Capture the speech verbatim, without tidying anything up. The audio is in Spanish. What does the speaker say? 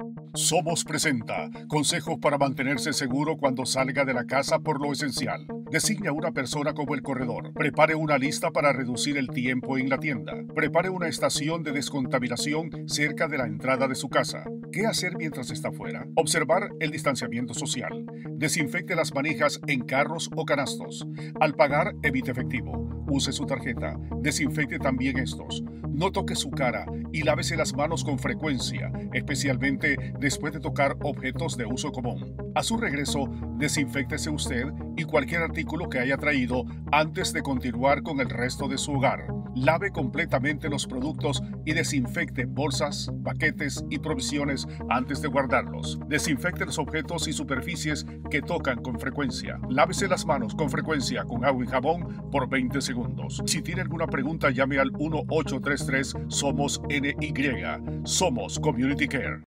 Somos presenta consejos para mantenerse seguro cuando salga de la casa por lo esencial. Designe a una persona como el corredor. Prepare una lista para reducir el tiempo en la tienda. Prepare una estación de descontaminación cerca de la entrada de su casa. ¿Qué hacer mientras está fuera? Observar el distanciamiento social. Desinfecte las manijas en carros o canastos. Al pagar, evite efectivo. Use su tarjeta. Desinfecte también estos. No toque su cara y lávese las manos con frecuencia, especialmente después de tocar objetos de uso común. A su regreso, desinféctese usted y cualquier artículo que haya traído antes de continuar con el resto de su hogar. Lave completamente los productos y desinfecte bolsas, paquetes y provisiones antes de guardarlos. Desinfecte los objetos y superficies que tocan con frecuencia. Lávese las manos con frecuencia con agua y jabón por veinte segundos. Si tiene alguna pregunta, llame al uno ocho tres tres SOMOS N Y. Somos Community Care.